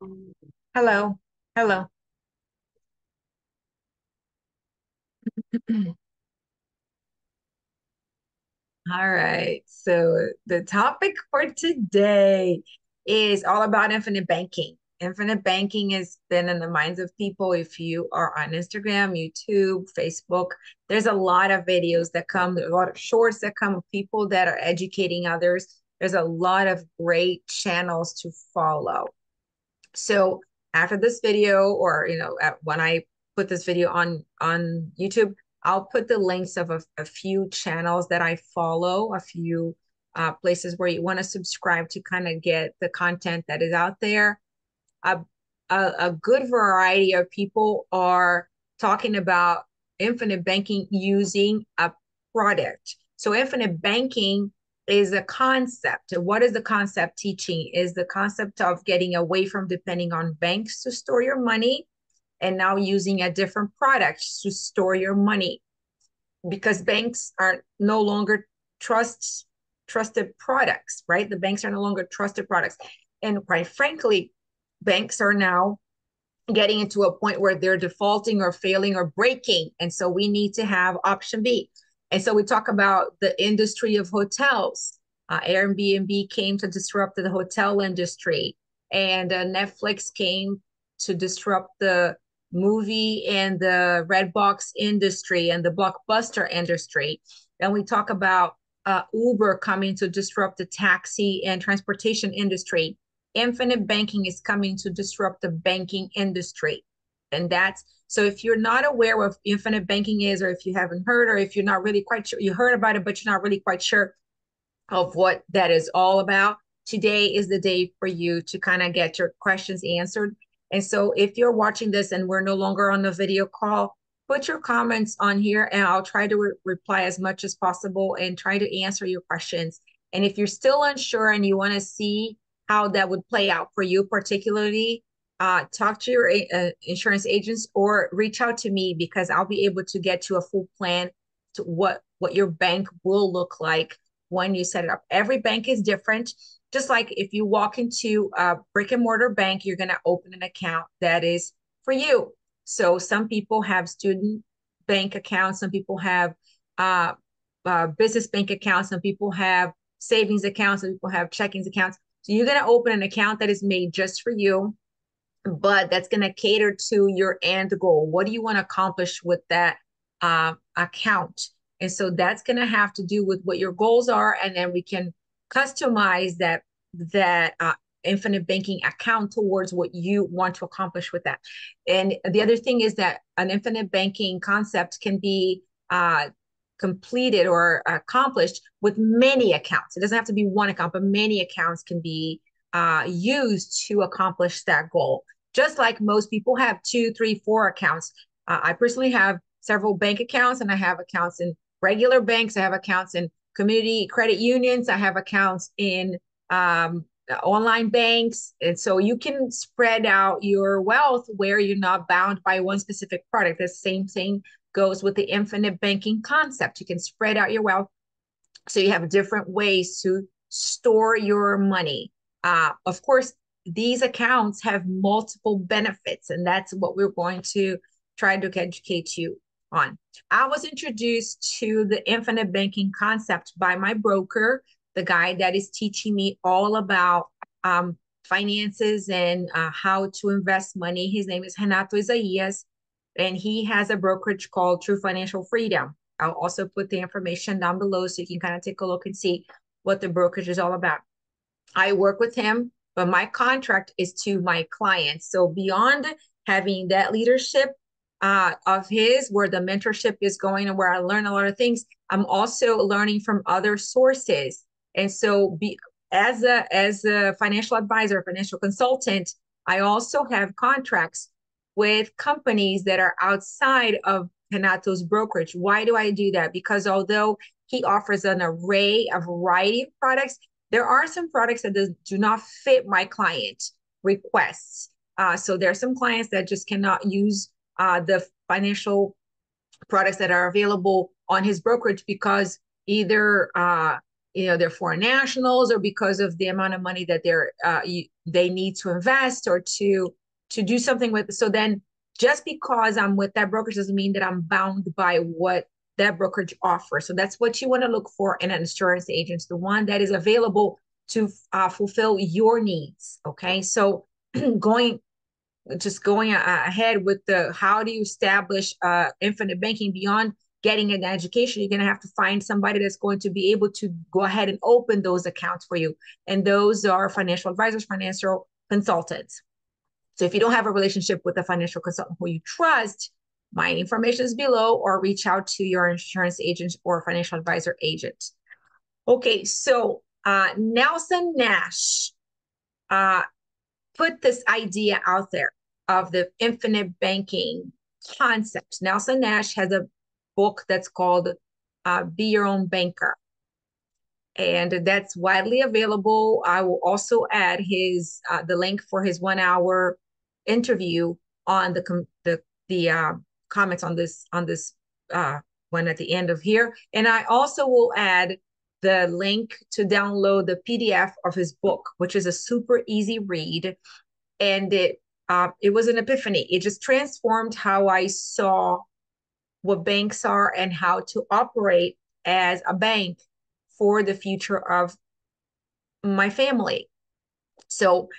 Hello. Hello. All right. So the topic for today is all about infinite banking. Infinite banking has been in the minds of people. If you are on Instagram, YouTube, Facebook, there's a lot of videos that come, a lot of shorts that come of people that are educating others. There's a lot of great channels to follow. So after this video, or when I put this video on YouTube, I'll put the links of a few channels that I follow, a few places where you want to subscribe to kind of get the content that is out there. A, a good variety of people are talking about infinite banking using a product. So infinite banking is a concept. What is the concept teaching? Is the concept of getting away from depending on banks to store your money and now using a different product to store your money, because banks are no longer trusted products, right? The banks are no longer trusted products. And quite frankly, banks are now getting into a point where they're defaulting or failing or breaking. And so we need to have option B. And so we talk about the industry of hotels. Airbnb came to disrupt the hotel industry, and Netflix came to disrupt the movie and the red box industry and the blockbuster industry. And we talk about Uber coming to disrupt the taxi and transportation industry. Infinite banking is coming to disrupt the banking industry. And that's so if you're not aware of infinite banking is, or if you haven't heard, or if you're not really quite sure, you heard about it, but you're not really quite sure of what that is all about, today is the day for you to kind of get your questions answered. And so if you're watching this and we're no longer on the video call, put your comments on here and I'll try to reply as much as possible and try to answer your questions. And if you're still unsure and you want to see how that would play out for you, particularly, talk to your insurance agents or reach out to me, because I'll be able to get you a full plan to what your bank will look like when you set it up. Every bank is different. Just like if you walk into a brick and mortar bank, you're going to open an account that is for you. So some people have student bank accounts, some people have uh, business bank accounts, some people have savings accounts, some people have checkings accounts. So you're going to open an account that is made just for you, but that's going to cater to your end goal. What do you want to accomplish with that account? And so that's going to have to do with what your goals are, and then we can customize that infinite banking account towards what you want to accomplish with that. And the other thing is that an infinite banking concept can be completed or accomplished with many accounts. It doesn't have to be one account, but many accounts can be used to accomplish that goal. Just like most people have two, three, four accounts. I personally have several bank accounts, and I have accounts in regular banks. I have accounts in community credit unions. I have accounts in online banks. And so you can spread out your wealth where you're not bound by one specific product. The same thing goes with the infinite banking concept. You can spread out your wealth so you have different ways to store your money. Of course, these accounts have multiple benefits, and that's what we're going to try to educate you on. I was introduced to the infinite banking concept by my broker, the guy that is teaching me all about finances and how to invest money. His name is Renato Isaias, and he has a brokerage called True Financial Freedom. I'll also put the information down below so you can kind of take a look and see what the brokerage is all about. I work with him, but my contract is to my clients. So beyond having that leadership of his, where the mentorship is going and where I learn a lot of things, I'm also learning from other sources. And so as a financial advisor, financial consultant, I also have contracts with companies that are outside of Renato's brokerage. Why do I do that? Because although he offers an array, a variety of products, there are some products that do not fit my client requests. So there are some clients that just cannot use the financial products that are available on his brokerage because either they're foreign nationals, or because of the amount of money that they need to invest or to do something with. So then just because I'm with that brokerage doesn't mean that I'm bound by what that brokerage offers. So that's what you want to look for in an insurance agent, the one that is available to fulfill your needs. Okay, so going ahead with the how do you establish infinite banking beyond getting an education, you're going to have to find somebody that's going to be able to go ahead and open those accounts for you. And those are financial advisors, financial consultants. So if you don't have a relationship with a financial consultant who you trust, my information is below, or reach out to your insurance agent or financial advisor agent. Okay, so Nelson Nash put this idea out there of the infinite banking concept. Nelson Nash has a book that's called Be Your Own Banker. And that's widely available. I will also add the link for his 1 hour interview on the comments on this one at the end of here. And I also will add the link to download the PDF of his book, which is a super easy read. And it was an epiphany. It just transformed how I saw what banks are and how to operate as a bank for the future of my family. So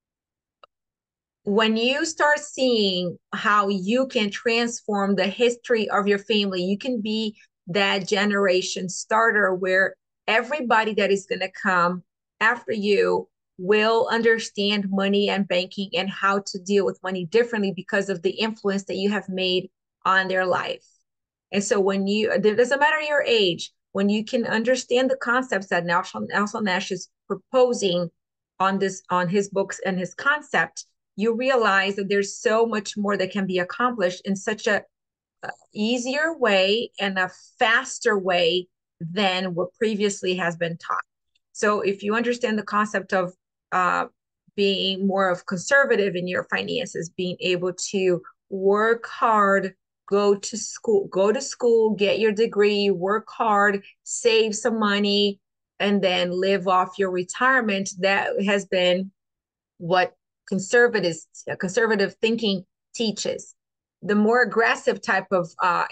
when you start seeing how you can transform the history of your family, you can be that generation starter where everybody that is going to come after you will understand money and banking and how to deal with money differently because of the influence that you have made on their life. And so it doesn't matter your age, when you can understand the concepts that Nelson Nash is proposing on his books and his concept, you realize that there's so much more that can be accomplished in such a easier way and a faster way than what previously has been taught. So if you understand the concept of being more of conservative in your finances, being able to work hard, go to school, get your degree, work hard, save some money, and then live off your retirement, that has been what conservative thinking teaches. The more aggressive type of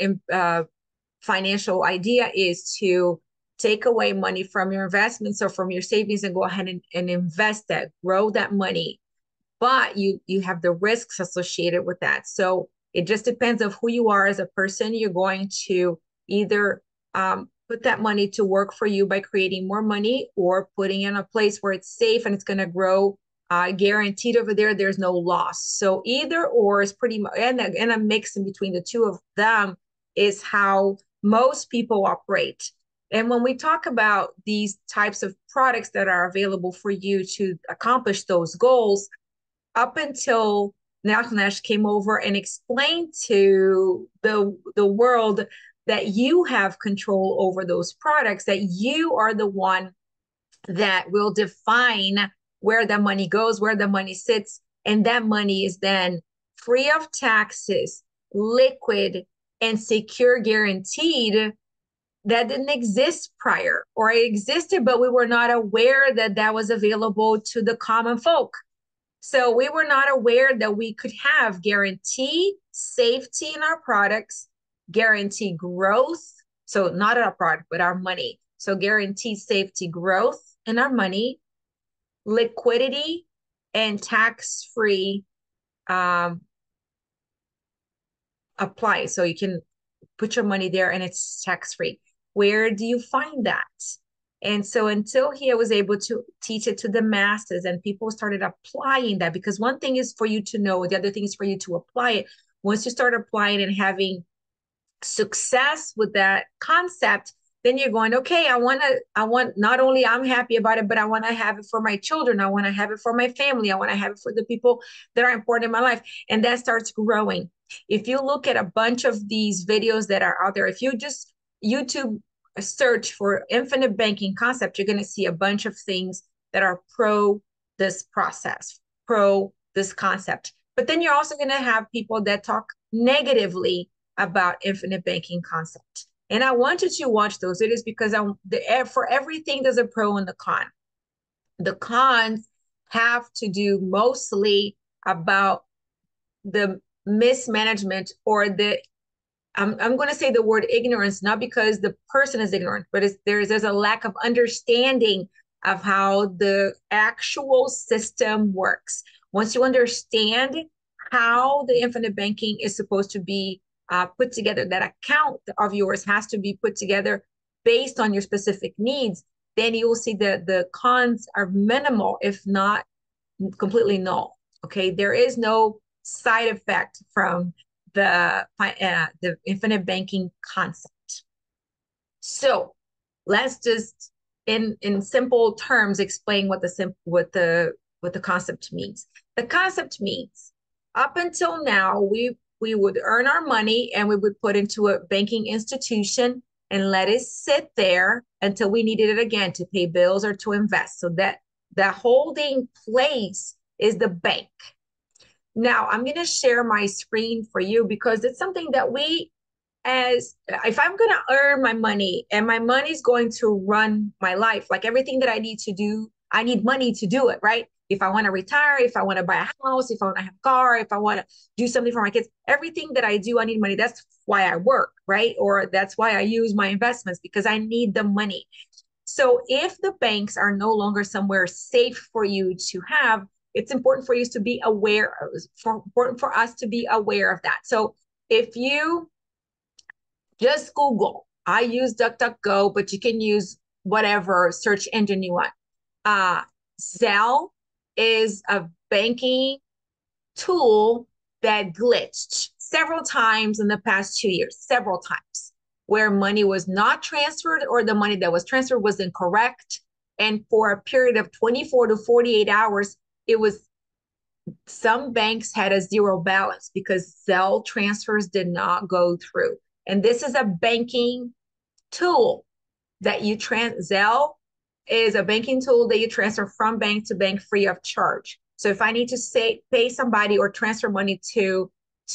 financial idea is to take away money from your investments or from your savings and go ahead and invest that, grow that money. But you have the risks associated with that. So it just depends of who you are as a person. You're going to either put that money to work for you by creating more money, or putting in a place where it's safe and it's going to grow guaranteed over there. There's no loss. So either or is pretty much, and a mix in between the two of them is how most people operate. And when we talk about these types of products that are available for you to accomplish those goals, up until Nelson Nash came over and explained to the world that you have control over those products, that you are the one that will define where the money goes, where the money sits, and that money is then free of taxes, liquid, and secure, guaranteed. That didn't exist prior, or it existed, but we were not aware that that was available to the common folk. So we were not aware that we could have guarantee safety in our products, guarantee growth. So not our product, but our money. So guarantee safety, growth in our money, liquidity, and tax-free apply. So you can put your money there and it's tax-free. Where do you find that? And so until he was able to teach it to the masses and people started applying that, because one thing is for you to know, the other thing is for you to apply it. Once you start applying and having success with that concept, then you're going, okay, I want, not only I'm happy about it, but I want to have it for my children. I want to have it for my family. I want to have it for the people that are important in my life. And that starts growing. If you look at a bunch of these videos that are out there, if you just YouTube search for infinite banking concept, you're going to see a bunch of things that are pro this process, pro this concept. But then you're also going to have people that talk negatively about infinite banking concept. And I want you to watch those videos because for everything, there's a pro and the con. The cons have to do mostly about the mismanagement or I'm going to say the word ignorance, not because the person is ignorant, but there's a lack of understanding of how the actual system works. Once you understand how the infinite banking is supposed to be put together, that account of yours has to be put together based on your specific needs, then you will see that the cons are minimal, if not completely null. Okay, there is no side effect from the infinite banking concept. So let's just in simple terms explain what the concept means. The concept means up until now we would earn our money and we would put into a banking institution and let it sit there until we needed it again to pay bills or to invest. So that holding place is the bank. Now I'm going to share my screen for you because it's something that as if I'm going to earn my money and my money's going to run my life, like everything that I need to do, I need money to do it, right? If I want to retire, if I want to buy a house, if I want to have a car, if I want to do something for my kids, everything that I do, I need money. That's why I work, right? Or that's why I use my investments because I need the money. So if the banks are no longer somewhere safe for you to have, it's important for you to be aware important for us to be aware of that. So if you just Google, I use DuckDuckGo, but you can use whatever search engine you want. Uh, Zelle is a banking tool that glitched several times in the past 2 years, several times, where money was not transferred or the money that was transferred was incorrect. And for a period of 24 to 48 hours, it was some banks had a zero balance because Zelle transfers did not go through. And this is a banking tool that Zelle is a banking tool that you transfer from bank to bank free of charge. So if I need to pay somebody or transfer money to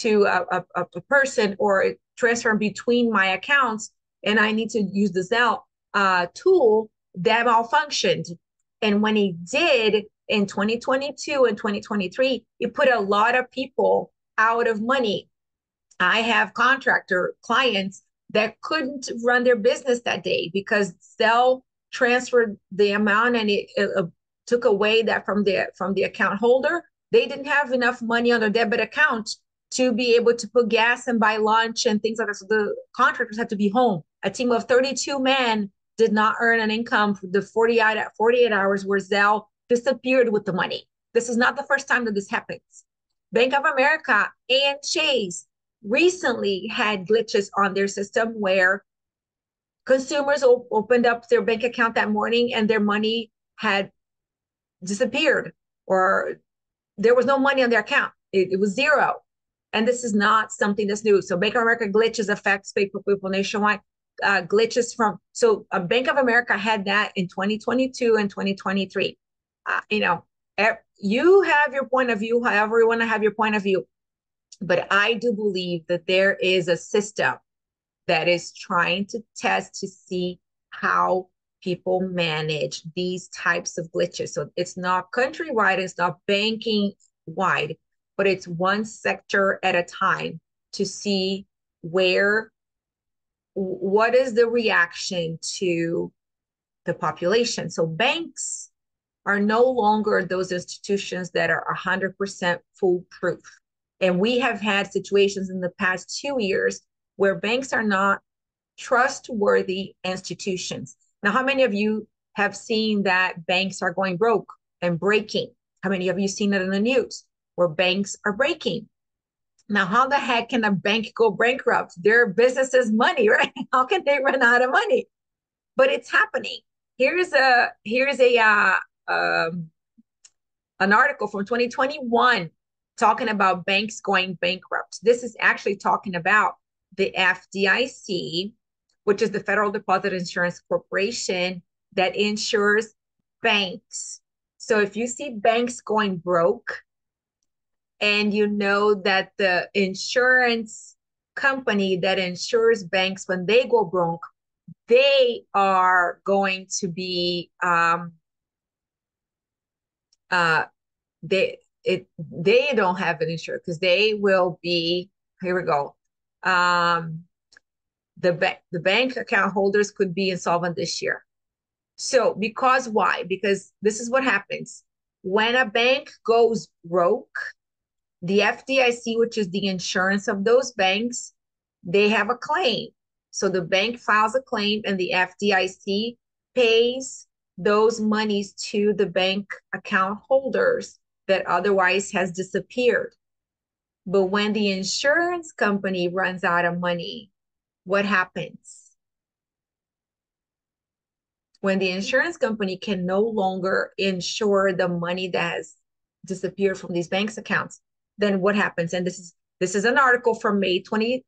a person or transfer between my accounts, and I need to use the Zelle tool, that malfunctioned. And when it did in 2022 and 2023, it put a lot of people out of money. I have contractor clients that couldn't run their business that day because Zelle transferred the amount and it took away that from the account holder. They didn't have enough money on their debit account to be able to put gas and buy lunch and things like that. So the contractors had to be home. A team of 32 men did not earn an income for the 48 hours where Zelle disappeared with the money. This is not the first time that this happens. Bank of America and Chase recently had glitches on their system where consumers opened up their bank account that morning and their money had disappeared or there was no money on their account. It was zero. And this is not something that's new. So Bank of America glitches affect people nationwide. Glitches so Bank of America had that in 2022 and 2023. You have your point of view, however you want to have your point of view. But I do believe that there is a system that is trying to test to see how people manage these types of glitches. So it's not countrywide, it's not banking wide, but it's one sector at a time to see what is the reaction to the population. So banks are no longer those institutions that are 100% foolproof. And we have had situations in the past 2 years where banks are not trustworthy institutions. Now, how many of you have seen that banks are going broke and breaking? How many of you seen it in the news where banks are breaking? Now, how the heck can a bank go bankrupt? Their business is money, right? How can they run out of money? But it's happening. Here's an article from 2021 talking about banks going bankrupt. This is actually talking about the FDIC, which is the Federal Deposit Insurance Corporation that insures banks. So if you see banks going broke and you know that the insurance company that insures banks when they go broke, they are going to be uh they don't have an insurance because they will be, here we go. The bank account holders could be insolvent this year. So because why? Because this is what happens. When a bank goes broke, the FDIC, which is the insurance of those banks, they have a claim. So the bank files a claim and the FDIC pays those monies to the bank account holders that otherwise has disappeared. But when the insurance company runs out of money, what happens? When the insurance company can no longer insure the money that has disappeared from these banks accounts, then what happens? And this is an article from May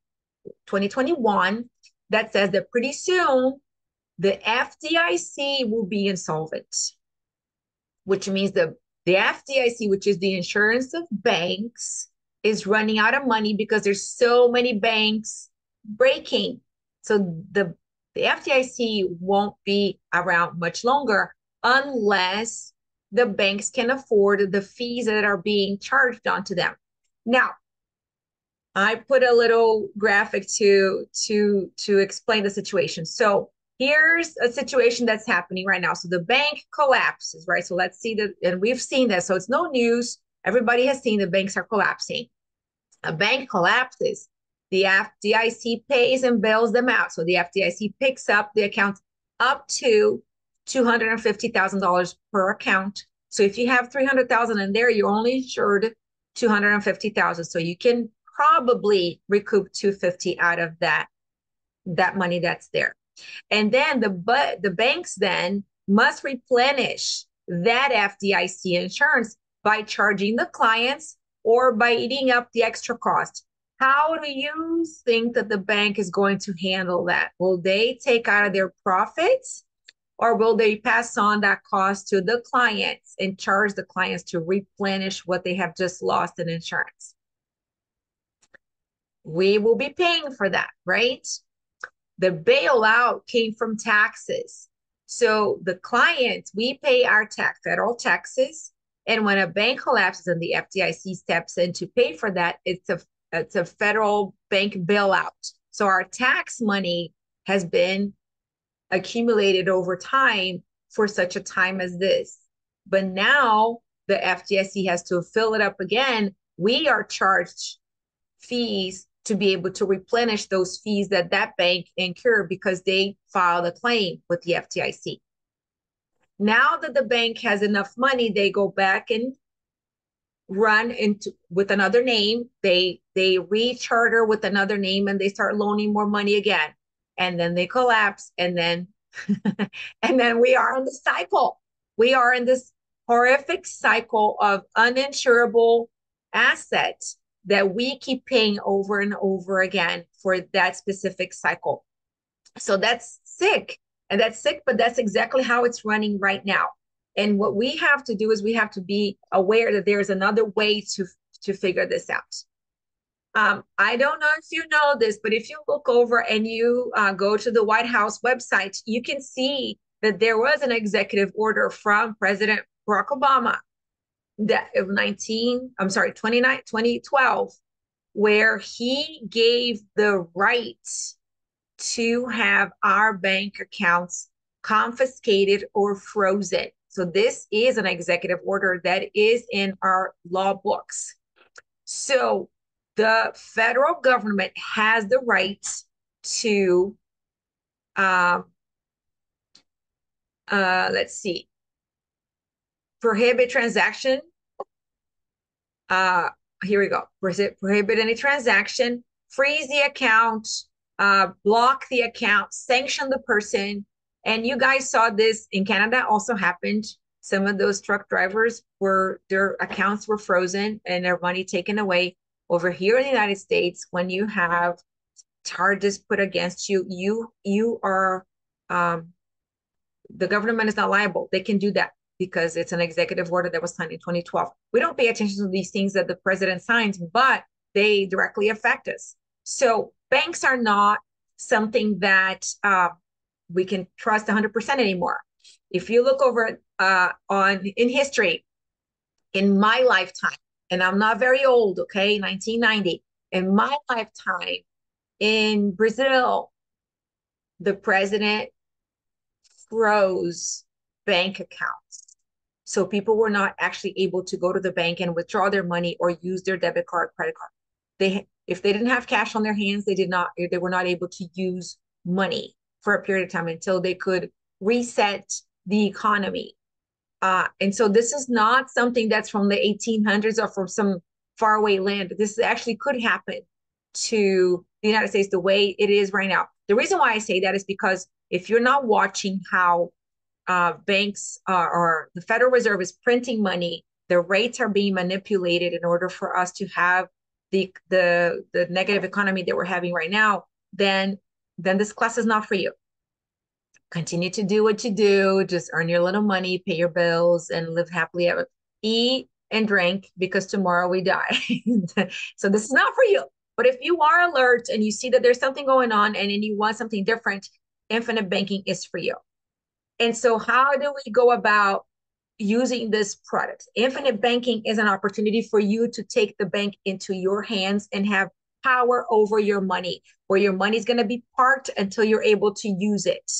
2021 that says that pretty soon the FDIC will be insolvent, which means the FDIC, which is the insurance of banks, is running out of money because there's so many banks breaking. So the FDIC won't be around much longer unless the banks can afford the fees that are being charged onto them. Now, I put a little graphic to explain the situation. So here's a situation that's happening right now. So the bank collapses, right? So let's see that, and we've seen this. So it's no news. Everybody has seen the banks are collapsing. A bank collapses, the FDIC pays and bails them out. So the FDIC picks up the account up to $250,000 per account. So if you have 300,000 in there, you're only insured 250,000. So you can probably recoup 250 out of that money that's there. And then the banks then must replenish that FDIC insurance by charging the clients or by eating up the extra cost. How do you think that the bank is going to handle that? Will they take out of their profits, or will they pass on that cost to the clients and charge the clients to replenish what they have just lost in insurance? We will be paying for that, right? The bailout came from taxes. So the clients, we pay our federal taxes. And when a bank collapses and the FDIC steps in to pay for that, it's a federal bank bailout. So our tax money has been accumulated over time for such a time as this. But now the FDIC has to fill it up again. We are charged fees to be able to replenish those fees that bank incurred because they filed a claim with the FDIC. Now that the bank has enough money, they go back and run into with another name. They recharter with another name and they start loaning more money again. And then they collapse, and then and then we are in the cycle. We are in this horrific cycle of uninsurable assets that we keep paying over and over again for that specific cycle. So that's sick. And that's sick, but that's exactly how it's running right now. And what we have to do is we have to be aware that there's another way to figure this out. I don't know if you know this, but if you look over and you go to the White House website, you can see that there was an executive order from President Barack Obama that of 2012, where he gave the right to have our bank accounts confiscated or frozen. So this is an executive order that is in our law books. So the federal government has the right to, let's see, prohibit transaction. Here we go. Prohibit any transaction, freeze the account, block the account, sanction the person. And you guys saw this in Canada also happened. Some of those truck drivers their accounts were frozen and their money taken away. Over here in the United States, when you have charges put against you, you are, the government is not liable. They can do that because it's an executive order that was signed in 2012. We don't pay attention to these things that the president signs, but they directly affect us. So banks are not something that we can trust 100% anymore. If you look over on in history, in my lifetime, and I'm not very old, okay, 1990, in my lifetime in Brazil, the president froze bank accounts. So people were not actually able to go to the bank and withdraw their money or use their debit card, credit card. If they didn't have cash on their hands, they were not able to use money for a period of time until they could reset the economy. And so this is not something that's from the 1800s or from some faraway land. This actually could happen to the United States the way it is right now. The reason why I say that is because if you're not watching how banks or the Federal Reserve is printing money, the rates are being manipulated in order for us to have the negative economy that we're having right now, then this class is not for you. Continue to do what you do, just earn your little money, pay your bills, and live happily ever. Eat and drink because tomorrow we die. So this is not for you. But if you are alert and you see that there's something going on and then you want something different, infinite banking is for you. And so how do we go about using this product? Infinite banking is an opportunity for you to take the bank into your hands and have power over your money, where your money is going to be parked until you're able to use it.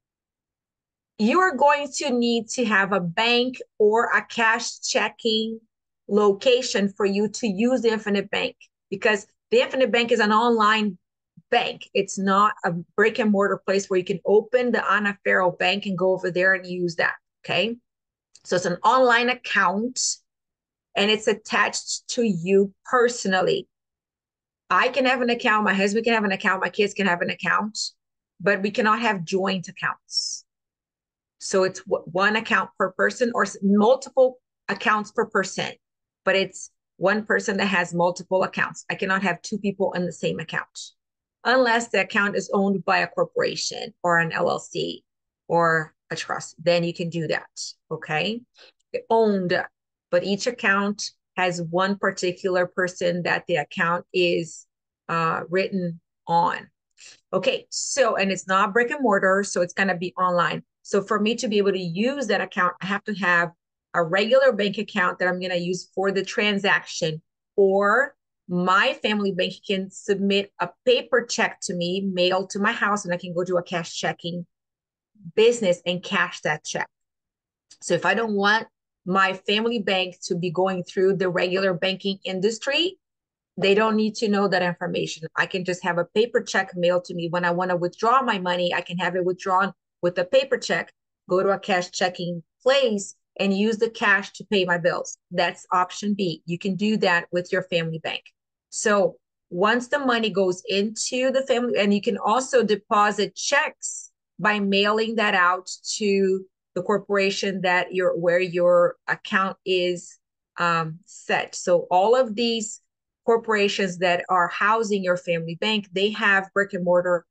You are going to need to have a bank or a cash checking location for you to use the Infinite Bank, because the Infinite Bank is an online bank. It's not a brick and mortar place where you can open the Anna Farrow Bank and go over there and use that. Okay. So it's an online account and it's attached to you personally. I can have an account, my husband can have an account, my kids can have an account, but we cannot have joint accounts. So it's one account per person or multiple accounts per person, but it's one person that has multiple accounts. I cannot have two people in the same account unless the account is owned by a corporation or an LLC or a trust. Then you can do that. Okay. Owned, but each account has one particular person that the account is written on. Okay. So, and it's not brick and mortar, so it's going to be online. So for me to be able to use that account, I have to have a regular bank account that I'm going to use for the transaction, or my family bank can submit a paper check to me, mailed to my house, and I can go to a cash checking business and cash that check. So if I don't want my family bank to be going through the regular banking industry, they don't need to know that information. I can just have a paper check mailed to me. When I want to withdraw my money, I can have it withdrawn with a paper check, go to a cash checking place and use the cash to pay my bills. That's option B. You can do that with your family bank. So once the money goes into the family, and you can also deposit checks by mailing that out to the corporation that where your account is set. So all of these corporations that are housing your family bank, they have brick and mortar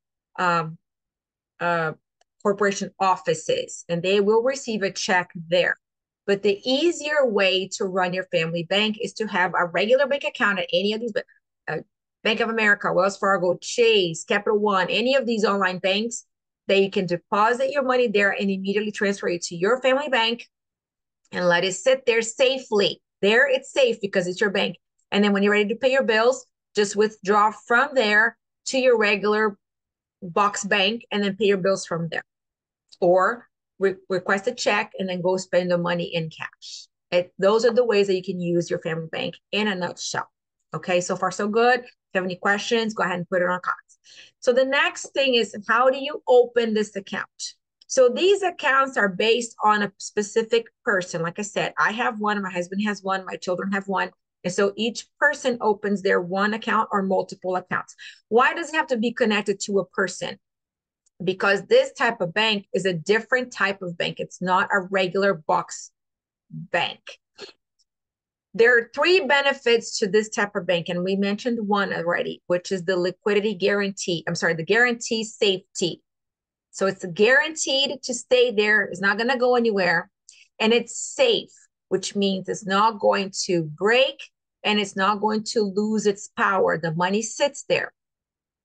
corporation offices, and they will receive a check there. But the easier way to run your family bank is to have a regular bank account at any of these, Bank of America, Wells Fargo, Chase, Capital One, any of these online banks, that you can deposit your money there and immediately transfer it to your family bank and let it sit there safely. There it's safe because it's your bank. And then when you're ready to pay your bills, just withdraw from there to your regular box bank and then pay your bills from there. Or request a check and then go spend the money in cash. Those are the ways that you can use your family bank in a nutshell. Okay, so far so good. If you have any questions, go ahead and put it on comments. So the next thing is, how do you open this account? So these accounts are based on a specific person. Like I said, I have one, my husband has one, my children have one. And so each person opens their one account or multiple accounts. Why does it have to be connected to a person? Because this type of bank is a different type of bank. It's not a regular box bank. There are three benefits to this type of bank, and we mentioned one already, which is the liquidity guarantee. I'm sorry, the guarantee safety. So it's guaranteed to stay there. It's not going to go anywhere. And it's safe, which means it's not going to break and it's not going to lose its power. The money sits there.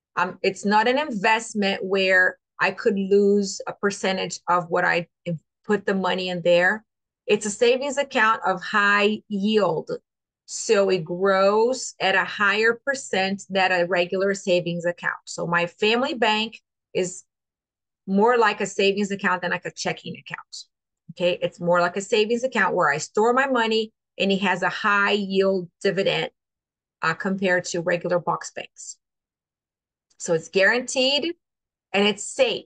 It's not an investment where I could lose a percentage of what I put the money in there. It's a savings account of high yield. So it grows at a higher percent than a regular savings account. So my family bank is more like a savings account than like a checking account. Okay. It's more like a savings account where I store my money and it has a high yield dividend compared to regular box banks. So it's guaranteed and it's safe.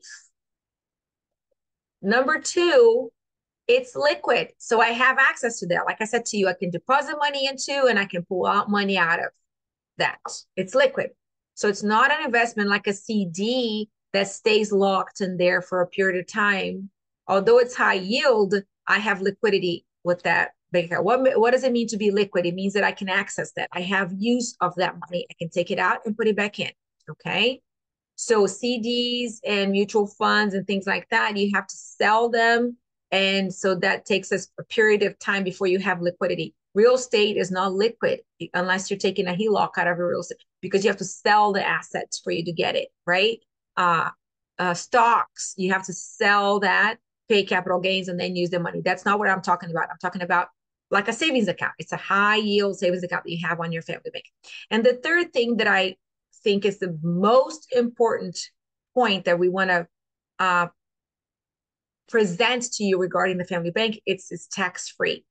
Number two, it's liquid. So I have access to that. Like I said to you, I can deposit money into and I can pull out money out of that. It's liquid. So it's not an investment like a CD that stays locked in there for a period of time. Although it's high yield, I have liquidity with that bank account. What does it mean to be liquid? It means that I can access that. I have use of that money. I can take it out and put it back in. Okay. So CDs and mutual funds and things like that, you have to sell them. And so that takes us a period of time before you have liquidity. Real estate is not liquid unless you're taking a HELOC out of a real estate because you have to sell the assets for you to get it, right? Stocks, you have to sell that, pay capital gains, and then use the money. That's not what I'm talking about. I'm talking about like a savings account. It's a high yield savings account that you have on your family bank. And the third thing that I think is the most important point that we want to present to you regarding the family bank, it's tax-free.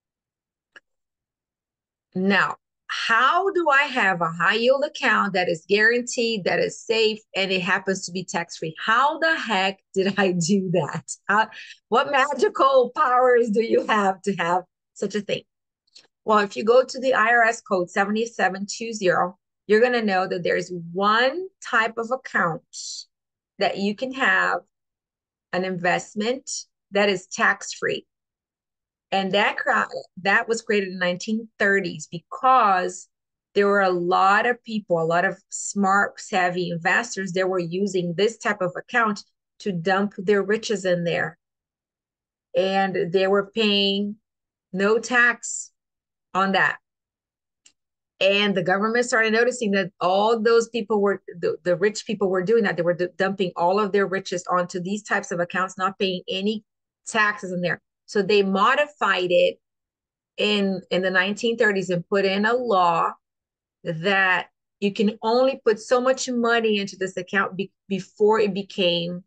Now, how do I have a high yield account that is guaranteed, that is safe, and it happens to be tax-free? How the heck did I do that? What magical powers do you have to have such a thing? Well, if you go to the IRS code 7720, you're going to know that there's one type of account that you can have an investment that is tax-free. And that was created in the 1930s because there were a lot of people, a lot of smart, savvy investors that were using this type of account to dump their riches in there. And they were paying no tax on that. And the government started noticing that all those people were, the rich people were doing that. They were dumping all of their riches onto these types of accounts, not paying any taxes in there. So they modified it in the 1930s and put in a law that you can only put so much money into this account before it became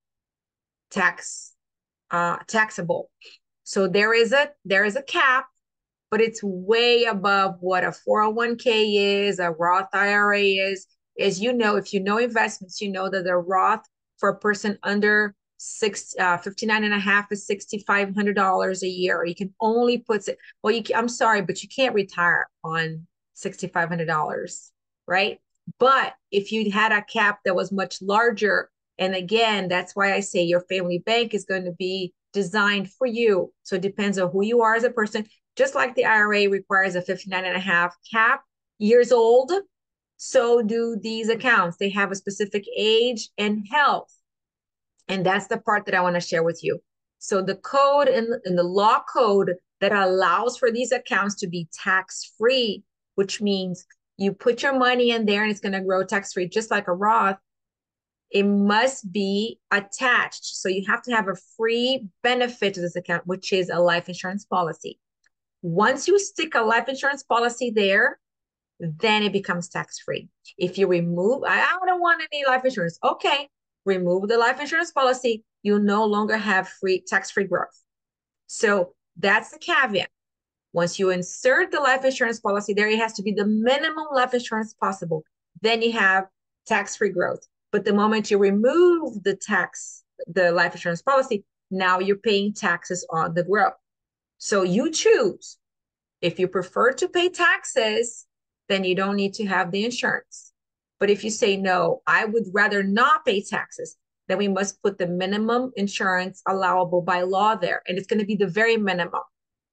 taxable. So there is a cap, but it's way above what a 401k is, a Roth IRA is. As you know, if you know investments, you know that the Roth for a person under 59 and a half is $6,500 a year. You can only put it, well, I'm sorry, but you can't retire on $6,500, right? But if you had a cap that was much larger, and again, that's why I say your family bank is going to be designed for you. So it depends on who you are as a person. Just like the IRA requires a 59 and a half cap years old, so do these accounts. They have a specific age and health. And that's the part that I want to share with you. So the code in the law code that allows for these accounts to be tax-free, which means you put your money in there and it's going to grow tax-free, just like a Roth, it must be attached. So you have to have a free benefit to this account, which is a life insurance policy. Once you stick a life insurance policy there, then it becomes tax-free. If you remove, I don't want any life insurance. Okay, remove the life insurance policy. You no longer have free tax-free growth. So that's the caveat. Once you insert the life insurance policy there, it has to be the minimum life insurance possible. Then you have tax-free growth. But the moment you remove the life insurance policy, now you're paying taxes on the growth. So you choose. If you prefer to pay taxes, then you don't need to have the insurance. But if you say, no, I would rather not pay taxes, then we must put the minimum insurance allowable by law there. And it's going to be the very minimum.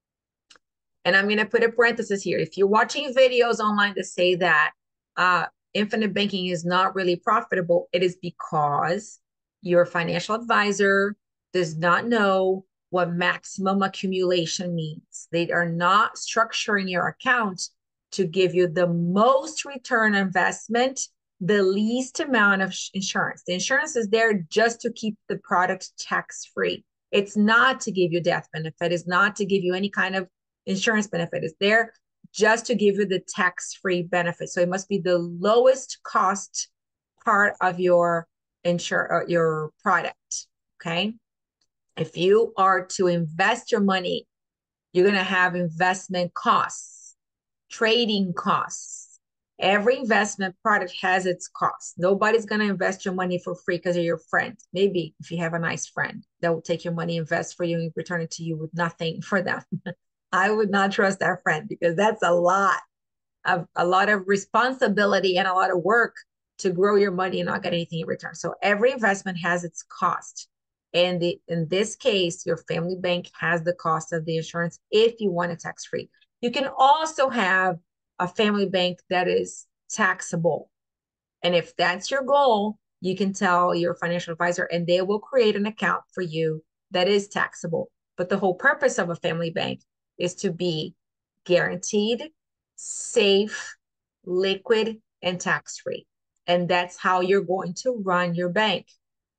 And I'm going to put a parenthesis here. If you're watching videos online that say that infinite banking is not really profitable, it is because your financial advisor does not know what maximum accumulation means. They are not structuring your account to give you the most return investment the least amount of insurance. The insurance is there just to keep the product tax-free. It's not to give you death benefit. It's not to give you any kind of insurance benefit. It's there just to give you the tax-free benefit. So it must be the lowest cost part of your your product. Okay. If you are to invest your money, you're going to have investment costs, trading costs. Every investment product has its costs. Nobody's going to invest your money for free because you're your friend. Maybe if you have a nice friend that will take your money, invest for you, and return it to you with nothing for them. I would not trust that friend because that's a lot of responsibility and a lot of work to grow your money and not get anything in return. So every investment has its cost. And in this case, your family bank has the cost of the insurance if you want it tax-free. You can also have a family bank that is taxable. And if that's your goal, you can tell your financial advisor and they will create an account for you that is taxable. But the whole purpose of a family bank is to be guaranteed, safe, liquid, and tax-free. And that's how you're going to run your bank.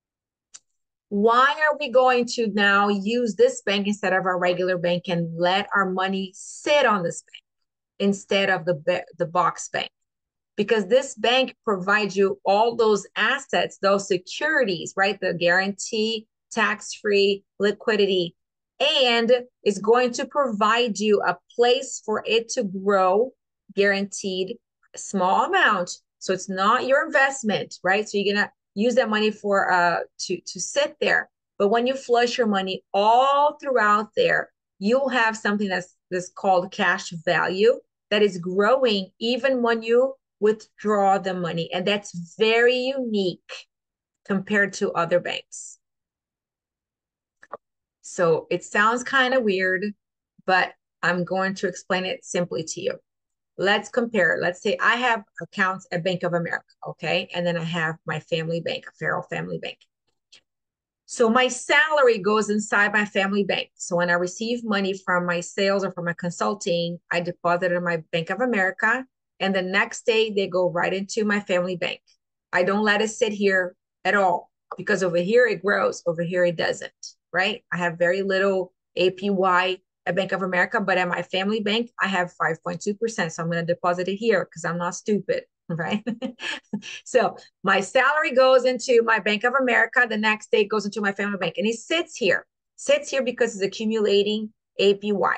Why are we going to now use this bank instead of our regular bank and let our money sit on this bank instead of the box bank? Because this bank provides you all those assets, those securities, right? The guarantee, tax-free liquidity, and is going to provide you a place for it to grow, guaranteed, small amount. So it's not your investment, right? So you're gonna use that money for to sit there. But when you flush your money all throughout there, you'll have something that's called cash value that is growing even when you withdraw the money. And that's very unique compared to other banks. So it sounds kind of weird, but I'm going to explain it simply to you. Let's compare. Let's say I have accounts at Bank of America, okay? And then I have my family bank, Farrell Family Bank. So my salary goes inside my family bank. So when I receive money from my sales or from my consulting, I deposit it in my Bank of America. And the next day they go right into my family bank. I don't let it sit here at all because over here it grows, over here it doesn't, right? I have very little APY at Bank of America, but at my family bank, I have 5.2%. So I'm going to deposit it here because I'm not stupid, right? So my salary goes into my Bank of America. The next day it goes into my family bank and it sits here because it's accumulating APY.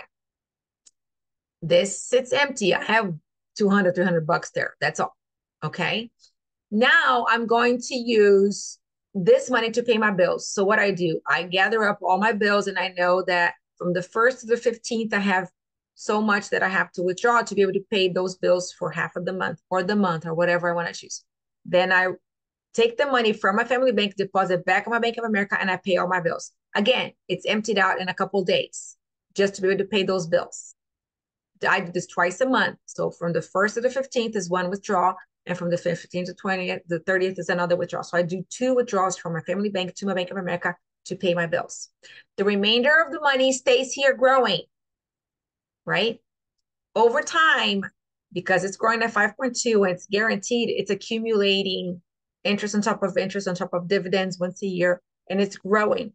This sits empty. I have 200, 300 bucks there. That's all. Okay. Now I'm going to use this money to pay my bills. So what I do, I gather up all my bills and I know that from the 1st to the 15th, I have so much that I have to withdraw to be able to pay those bills for half of the month or whatever I want to choose. Then I take the money from my family bank, deposit back in my Bank of America, and I pay all my bills. Again, it's emptied out in a couple days just to be able to pay those bills. I do this twice a month. So from the 1st to the 15th is one withdrawal. And from the 15th to 20th, the 30th is another withdrawal. So I do 2 withdrawals from my family bank to my Bank of America to pay my bills. The remainder of the money stays here growing, right? Over time, because it's growing at 5.2 and it's guaranteed, it's accumulating interest on top of dividends once a year, and it's growing.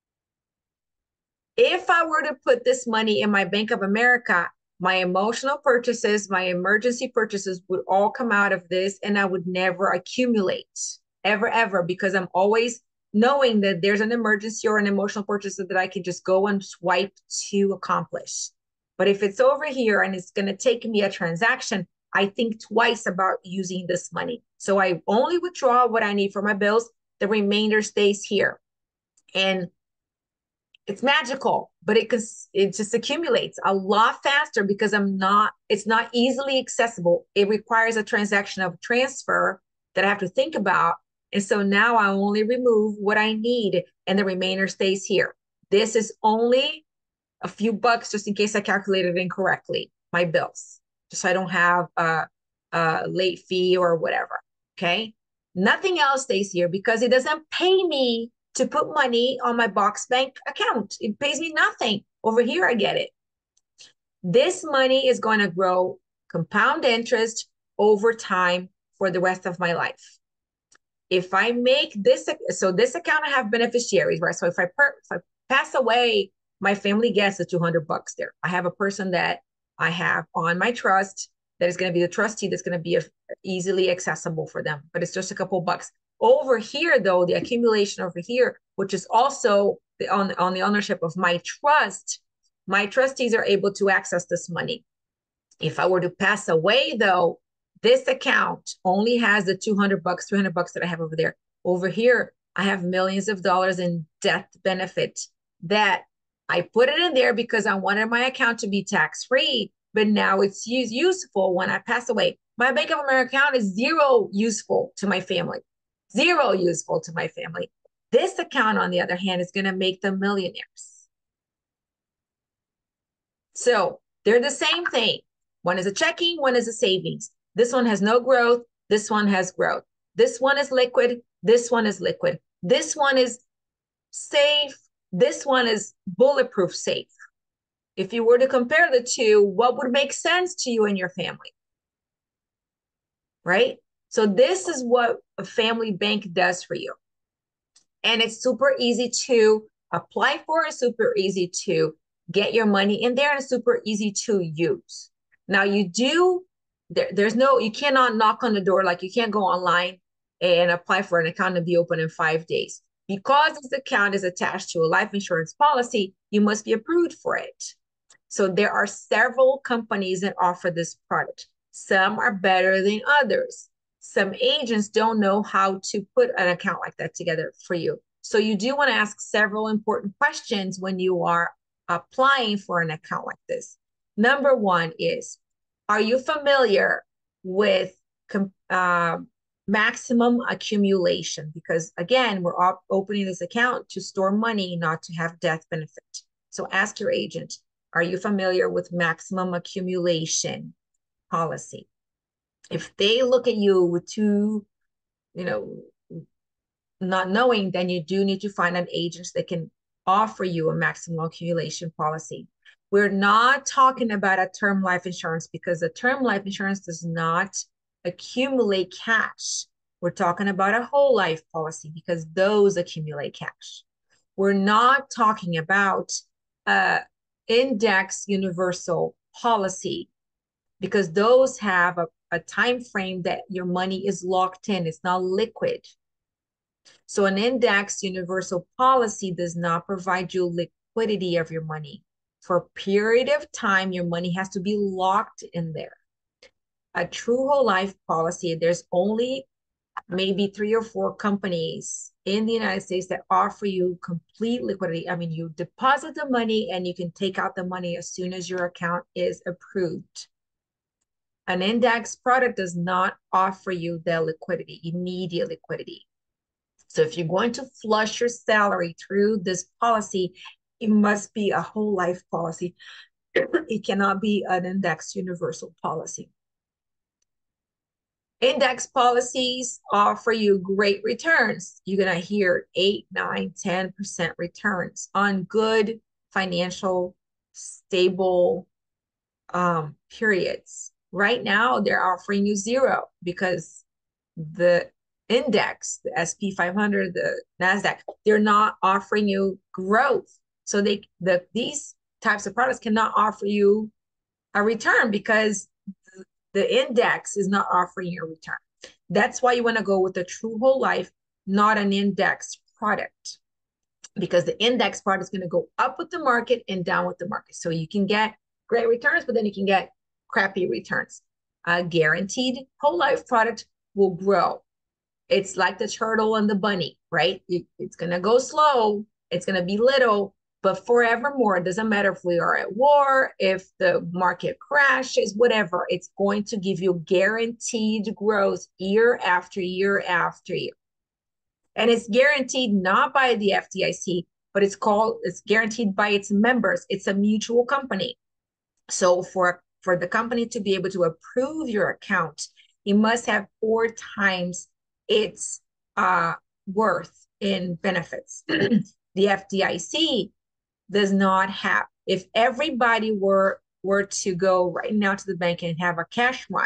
If I were to put this money in my Bank of America, my emotional purchases, my emergency purchases would all come out of this and I would never accumulate ever, because I'm always knowing that there's an emergency or an emotional purchase that I can just go and swipe to accomplish. But if it's over here and it's going to take me a transaction, I think twice about using this money. So I only withdraw what I need for my bills. The remainder stays here. And it's magical, but it just accumulates a lot faster because it's not easily accessible. It requires a transaction of transfer that I have to think about. And so now I only remove what I need and the remainder stays here. This is only a few bucks just in case I calculated incorrectly, my bills, just so I don't have a late fee or whatever. Okay. Nothing else stays here because it doesn't pay me to put money on my box bank account. It pays me nothing. Over here, I get it. This money is going to grow compound interest over time for the rest of my life. If I make this, so this account, I have beneficiaries, right? So if I pass away, my family gets the $200 there. I have a person that I have on my trust that is going to be the trustee, that's going to be easily accessible for them, but it's just a couple bucks. Over here, though, the accumulation over here, which is also on the ownership of my trust, my trustees are able to access this money. If I were to pass away, though, this account only has the $200, $300 that I have over there. Over here, I have millions of dollars in death benefit that I put it in there because I wanted my account to be tax-free, but now it's useful when I pass away. My Bank of America account is zero useful to my family. Zero useful to my family. This account, on the other hand, is going to make them millionaires. So they're the same thing. One is a checking, one is a savings. This one has no growth. This one has growth. This one is liquid. This one is liquid. This one is safe. This one is bulletproof safe. If you were to compare the two, what would make sense to you and your family? Right? So this is what a family bank does for you. And it's super easy to apply for, it's super easy to get your money in there, and it's super easy to use. Now you cannot knock on the door, like you can't go online and apply for an account and be open in 5 days. Because this account is attached to a life insurance policy, you must be approved for it. So there are several companies that offer this product. Some are better than others. Some agents don't know how to put an account like that together for you. So you do want to ask several important questions when you are applying for an account like this. Number one is, are you familiar with maximum accumulation? Because again, we're opening this account to store money, not to have death benefit. So ask your agent, are you familiar with maximum accumulation policy? If they look at you with not knowing, then you do need to find an agent that can offer you a maximum accumulation policy. We're not talking about a term life insurance, because a term life insurance does not accumulate cash. We're talking about a whole life policy, because those accumulate cash. We're not talking about index universal policy, because those have a time frame that your money is locked in. It's not liquid. So an index universal policy does not provide you liquidity of your money. For a period of time, your money has to be locked in there. A true whole life policy, there's only maybe 3 or 4 companies in the United States that offer you complete liquidity. I mean, you deposit the money and you can take out the money as soon as your account is approved. An index product does not offer you the liquidity, immediate liquidity. So if you're going to flush your salary through this policy, it must be a whole life policy. It cannot be an index universal policy. Index policies offer you great returns. You're going to hear 8, 9, 10% returns on good financial stable periods. Right now, they're offering you 0 because the index, the SP 500, the NASDAQ, they're not offering you growth. So these types of products cannot offer you a return because the index is not offering you a return. That's why you want to go with a true whole life, not an index product, because the index product is going to go up with the market and down with the market. So you can get great returns, but then you can get crappy returns. A guaranteed whole life product will grow. It's like the turtle and the bunny, right? It's going to go slow. It's going to be little, but forevermore. It doesn't matter if we are at war, if the market crashes, whatever. It's going to give you guaranteed growth year after year after year. And it's guaranteed not by the FDIC, but it's guaranteed by its members. It's a mutual company. So for the company to be able to approve your account, it must have 4 times its worth in benefits. The FDIC does not have. If everybody were to go right now to the bank and have a cash run,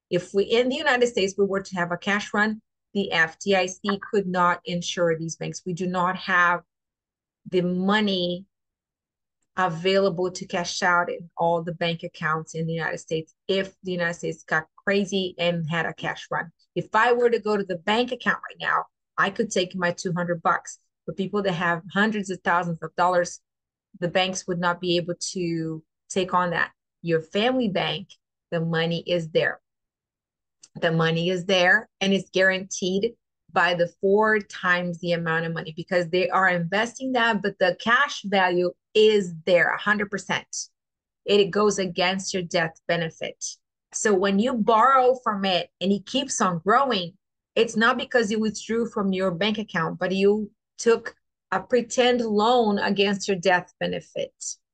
If we, in the United States, we were to have a cash run, the FDIC could not insure these banks. We do not have the money available to cash out in all the bank accounts in the United States if the United States got crazy and had a cash run. If I were to go to the bank account right now, I could take my $200. For people that have hundreds of thousands of dollars, the banks would not be able to take on that. Your family bank, the money is there. The money is there and it's guaranteed by the 4 times the amount of money because they are investing that, but the cash value is there 100%. It goes against your death benefit. So when you borrow from it and it keeps on growing, it's not because you withdrew from your bank account, but you took a pretend loan against your death benefit.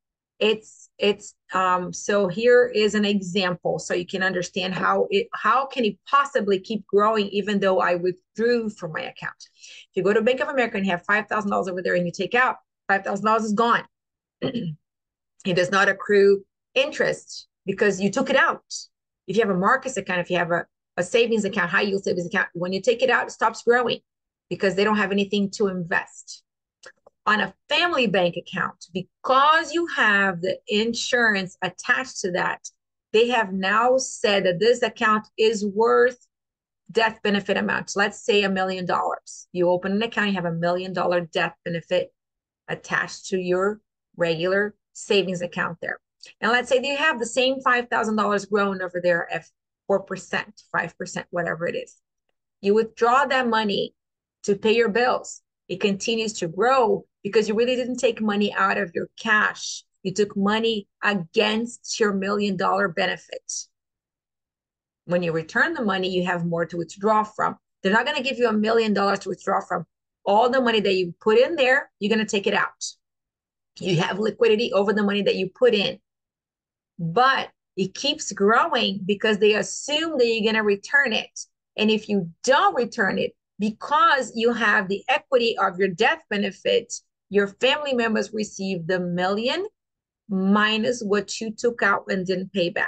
So here is an example so you can understand how can it possibly keep growing even though I withdrew from my account. If you go to Bank of America and you have $5,000 over there and you take out, $5,000 is gone. It does not accrue interest because you took it out. If you have a Marcus account, if you have a savings account, high yield savings account, when you take it out, it stops growing because they don't have anything to invest. On a family bank account, because you have the insurance attached to that, they have now said that this account is worth death benefit amount. Let's say $1 million. You open an account, you have $1 million death benefit attached to your regular savings account there. And let's say that you have the same $5,000 grown over there at 4%, 5%, whatever it is. You withdraw that money to pay your bills. It continues to grow because you really didn't take money out of your cash. You took money against your $1 million benefit. When you return the money, you have more to withdraw from. They're not going to give you $1 million to withdraw from. All the money that you put in there, you're going to take it out. You have liquidity over the money that you put in. But it keeps growing because they assume that you're going to return it. And if you don't return it, because you have the equity of your death benefit, your family members receive the $1 million minus what you took out and didn't pay back.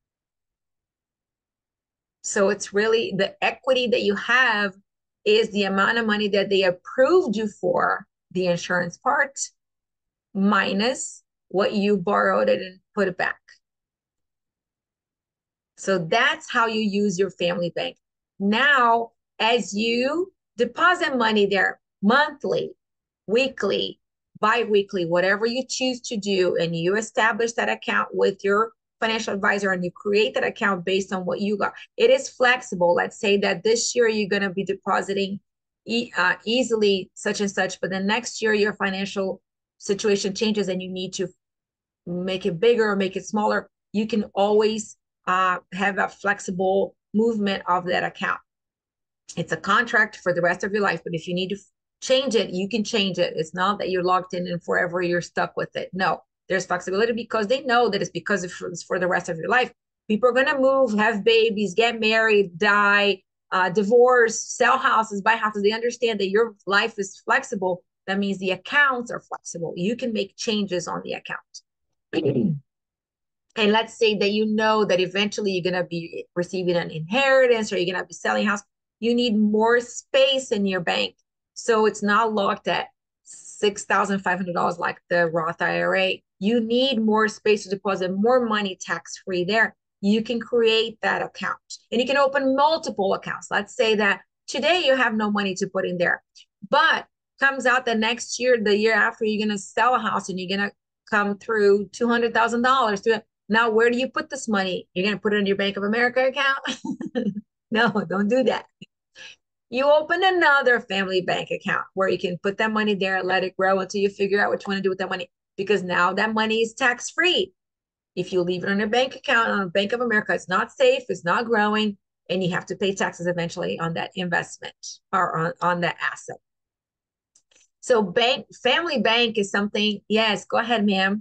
So it's really the equity that you have is the amount of money that they approved you for, the insurance part, minus what you borrowed and put it back. So that's how you use your family bank. Now, as you deposit money there monthly, weekly, bi-weekly, whatever you choose to do, and you establish that account with your financial advisor and you create that account based on what you got. It is flexible. Let's say that this year you're going to be depositing easily such and such, but then next year your financial situation changes and you need to make it bigger or make it smaller. You can always have a flexible movement of that account. It's a contract for the rest of your life, but if you need to change it, you can change it. It's not that you're locked in and forever you're stuck with it. No, there's flexibility because they know that it's because it's for the rest of your life. People are going to move, have babies, get married, die, divorce, sell houses, buy houses. They understand that your life is flexible. That means the accounts are flexible. You can make changes on the account. And let's say that you know that eventually you're going to be receiving an inheritance or you're going to be selling a house. You need more space in your bank. So it's not locked at $6,500 like the Roth IRA. You need more space to deposit more money tax-free there. You can create that account and you can open multiple accounts. Let's say that today you have no money to put in there, but comes out the next year, the year after, you're going to sell a house and you're going to come through $200,000. Now, where do you put this money? You're going to put it in your Bank of America account? No, don't do that. You open another family bank account where you can put that money there and let it grow until you figure out what you want to do with that money, because now that money is tax-free. If you leave it on a bank account on a Bank of America, it's not safe, it's not growing, and you have to pay taxes eventually on that investment or on that asset. So family bank is something, yes, go ahead, ma'am.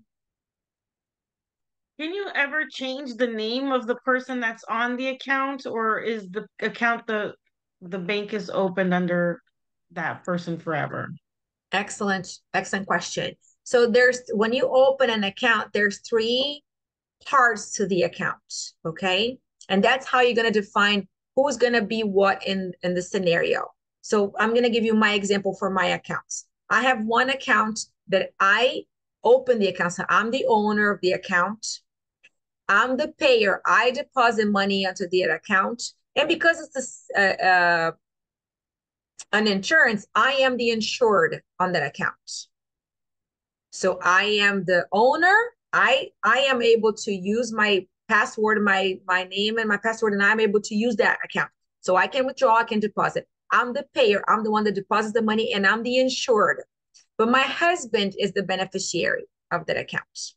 Can you ever change the name of the person that's on the account, or is the account the bank is opened under that person forever? Excellent, excellent question. So when you open an account, there's 3 parts to the account, okay? And that's how you're going to define who's going to be what in the scenario. So I'm going to give you my example for my accounts. I have one account that I open the account. So I'm the owner of the account. I'm the payer. I deposit money onto the account. And because it's an insurance, I am the insured on that account. So I am the owner. I am able to use my password, my name and my password, and I'm able to use that account. So I can withdraw, I can deposit. I'm the payer. I'm the one that deposits the money, and I'm the insured. But my husband is the beneficiary of that account.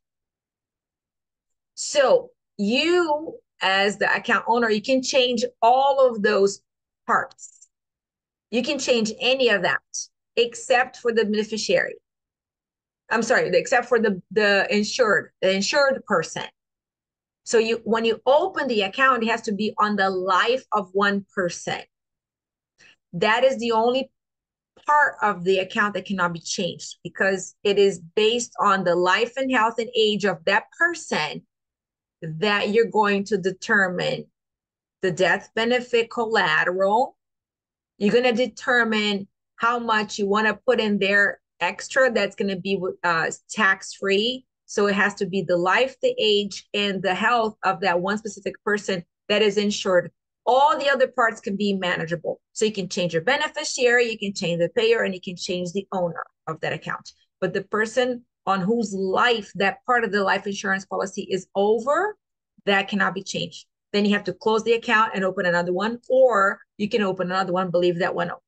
So you, as the account owner, you can change all of those parts. You can change any of that except for the beneficiary. I'm sorry, except for the insured person. So you, when you open the account, it has to be on the life of one person. That is the only part of the account that cannot be changed because it is based on the life and health and age of that person that you're going to determine the death benefit collateral. You're going to determine how much you want to put in there extra that's going to be tax-free. So it has to be the life, the age, and the health of that one specific person that is insured. All the other parts can be manageable. So you can change your beneficiary, you can change the payer, and you can change the owner of that account. But the person on whose life that part of the life insurance policy is over, that cannot be changed. Then you have to close the account and open another one, or you can open another one, leave that one open.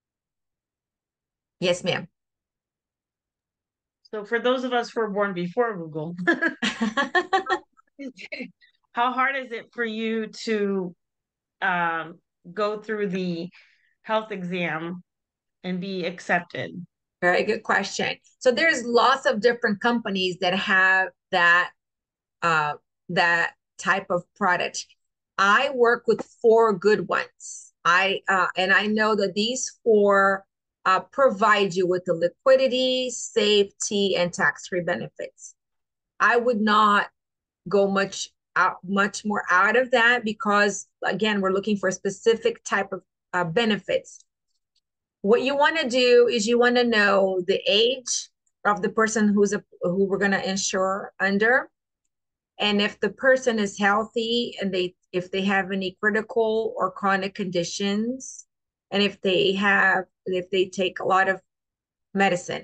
Yes, ma'am. So for those of us who were born before Google, how hard is it for you to um, go through the health exam and be accepted? Very good question. So there's lots of different companies that have uh, that type of product. I work with four good ones. And I know that these four provide you with the liquidity, safety, and tax-free benefits. I would not go much more out of that because again, we're looking for a specific type of benefits. What you want to do is you want to know the age of the person who we're going to insure under, and if the person is healthy and if they have any critical or chronic conditions, and if they take a lot of medicine.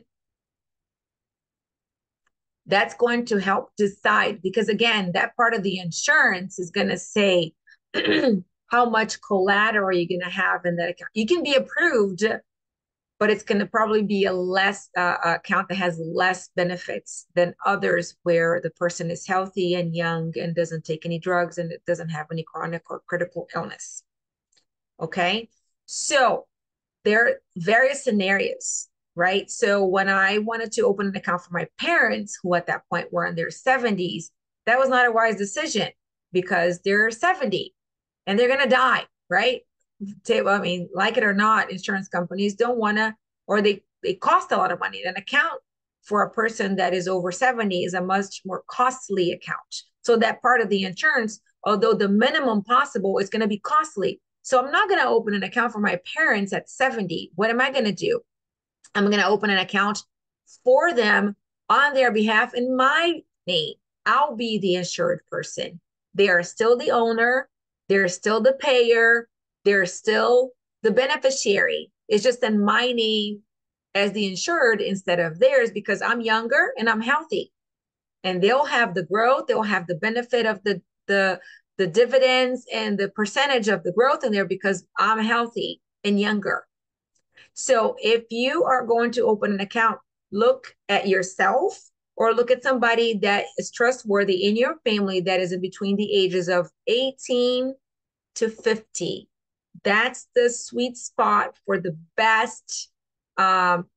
That's going to help decide because again, that part of the insurance is going to say how much collateral you're going to have in that account. You can be approved, but it's going to probably be a less account that has less benefits than others where the person is healthy and young and doesn't take any drugs and it doesn't have any chronic or critical illness. Okay, so there are various scenarios, right? So when I wanted to open an account for my parents, who at that point were in their 70s, that was not a wise decision because they're 70 and they're going to die, right? I mean, like it or not, insurance companies don't want to, or they cost a lot of money. An account for a person that is over 70 is a much more costly account. So that part of the insurance, although the minimum possible is going to be costly. So I'm not going to open an account for my parents at 70. What am I going to do? I'm going to open an account for them on their behalf in my name. I'll be the insured person. They are still the owner. They're still the payer. They're still the beneficiary. It's just in my name as the insured instead of theirs because I'm younger and I'm healthy. And they'll have the growth, they'll have the benefit of the dividends and the percentage of the growth in there because I'm healthy and younger. So if you are going to open an account, look at yourself or look at somebody that is trustworthy in your family that is in between the ages of 18 to 50. That's the sweet spot for the best um,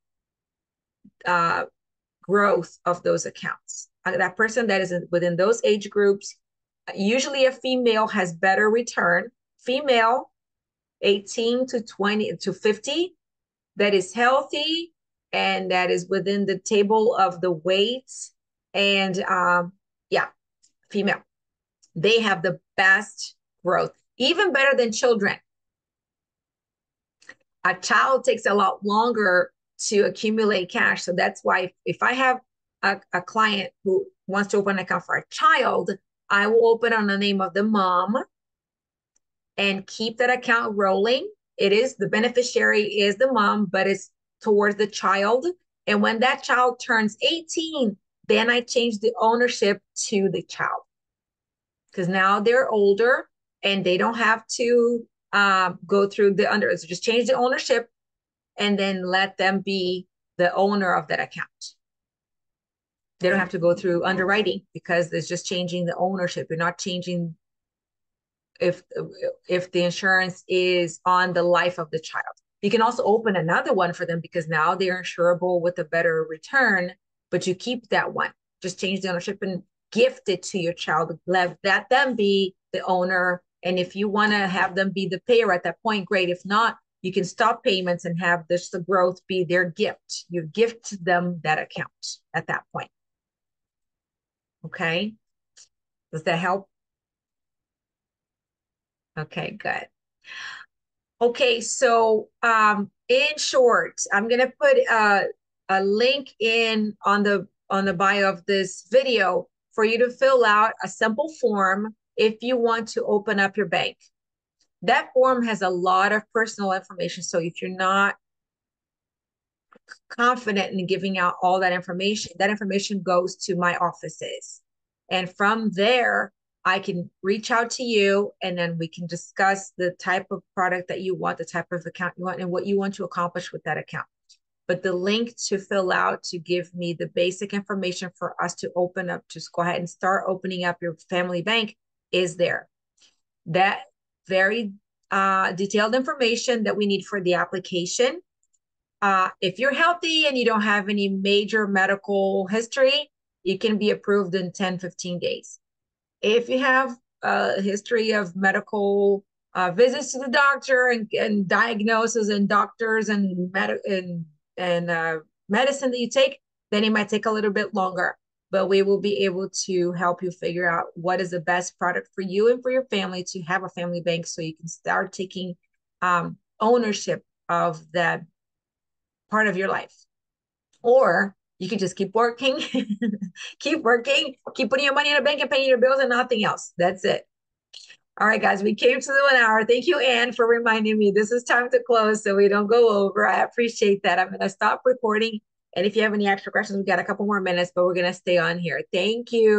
uh, growth of those accounts. That person that is within those age groups, usually a female has better return. Female, 18 to 20 to 50, that is healthy and that is within the table of the weights. And yeah, female. They have the best growth, even better than children. A child takes a lot longer to accumulate cash. So that's why if I have a client who wants to open an account for a child, I will open on the name of the mom and keep that account rolling. It is the beneficiary is the mom, but it's towards the child. And when that child turns 18, then I change the ownership to the child because now they're older and they don't have to go through the under. So just change the ownership and then let them be the owner of that account. They don't have to go through underwriting because it's just changing the ownership. You're not changing if the insurance is on the life of the child. You can also open another one for them because now they're insurable with a better return, but you keep that one. Just change the ownership and gift it to your child. Let them be the owner. And if you want to have them be the payer at that point, great. If not, you can stop payments and have this the growth be their gift. You gift them that account at that point. Okay. Does that help? Okay, good. Okay, so in short, I'm gonna put a link in on the bio of this video for you to fill out a simple form if you want to open up your bank. That form has a lot of personal information, so if you're not confident in giving out all that information goes to my offices. And from there, I can reach out to you and then we can discuss the type of product that you want, the type of account you want, and what you want to accomplish with that account. But the link to fill out to give me the basic information for us to open up, just go ahead and start opening up your family bank is there. That very detailed information that we need for the application. If you're healthy and you don't have any major medical history, you can be approved in 10, 15 days. If you have a history of medical visits to the doctor and diagnosis and doctors and medicine that you take, then it might take a little bit longer. But we will be able to help you figure out what is the best product for you and for your family to have a family bank so you can start taking ownership of that part of your life. Or you can just keep working, keep working, keep putting your money in a bank and paying your bills and nothing else. That's it. All right, guys, we came to the 1 hour. Thank you, Anne, for reminding me this is time to close so we don't go over. I appreciate that. I'm going to stop recording. And if you have any extra questions, we got a couple more minutes, but we're going to stay on here. Thank you.